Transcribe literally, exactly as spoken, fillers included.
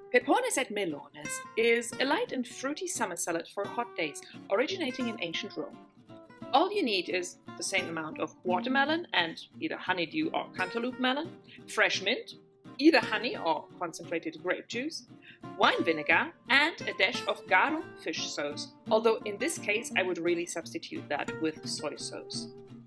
Pepones at Melones is a light and fruity summer salad for hot days, originating in ancient Rome. All you need is the same amount of watermelon and either honeydew or cantaloup melon, fresh mint, either honey or concentrated grape juice, wine vinegar, and a dash of GARUM fish sauce, although in this case I would really substitute that with soy sauce.